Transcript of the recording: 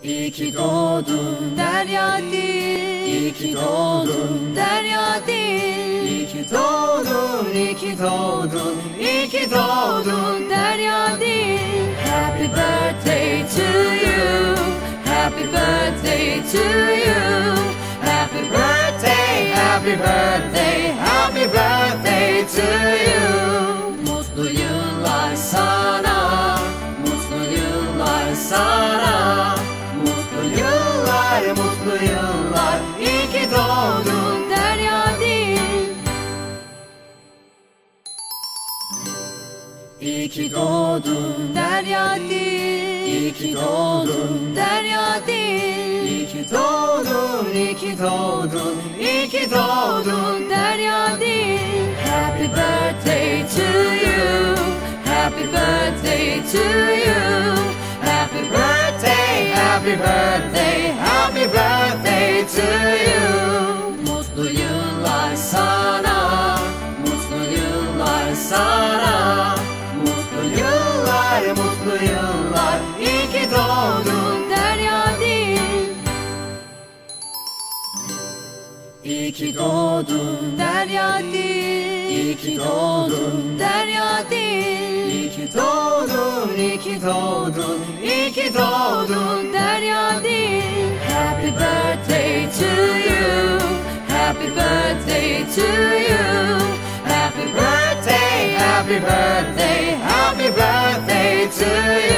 İyi ki doğdun Derya Dil. İyi ki doğdun Derya Dil. İyi ki doğdun, iyi ki doğdun, iyi ki doğdun Derya Dil. Happy birthday to you. Happy birthday to you. Happy birthday, happy birthday, happy birthday to you. Mutlu yıllar sana, mutlu yıllar sana. Mutlu yıllar, mutlu yıllar. İyi ki doğdun Derya Dil. İyi ki doğdun Derya Dil. İyi ki doğdun Derya Dil. İyi ki doğdun, iyi ki doğdun, iyi ki doğdun Derya Dil. Happy birthday to you. Happy birthday to you. Happy birthday, happy birthday, happy birthday to you. Mutlu yıllar sana, mutlu yıllar sana. Mutlu yıllar, mutlu yıllar. İyi ki doğdun Derya Dil. İyi ki doğdun Derya Dil. İyi ki doğdun Derya Dil. İyi ki doğdun, iyi ki doğdun, iyi ki doğdun Derya Dil. Happy birthday to you. Happy birthday to you. Happy birthday, happy birthday, happy birthday to you.